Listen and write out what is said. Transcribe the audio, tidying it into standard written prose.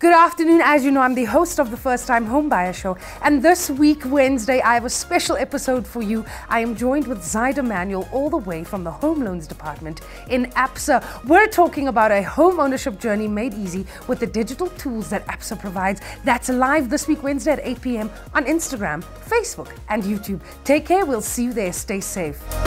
Good afternoon. As you know, I'm the host of the First Time Homebuyer Show, and this week, Wednesday, I have a special episode for you. I am joined with Zydah Manuel all the way from the Home Loans Department in Absa. We're talking about a home ownership journey made easy with the digital tools that Absa provides. That's live this week, Wednesday at 8 p.m. on Instagram, Facebook, and YouTube. Take care. We'll see you there. Stay safe.